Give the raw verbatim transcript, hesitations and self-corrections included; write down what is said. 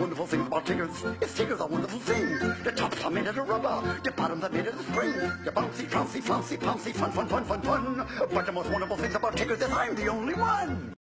Wonderful thing about Tiggers is Tiggers are a wonderful thing. The tops are made out of rubber, the bottoms are made out of spring. The bouncy, trouncy, flouncy, pouncy, fun, fun, fun, fun, fun. But the most wonderful thing about Tiggers is I'm the only one.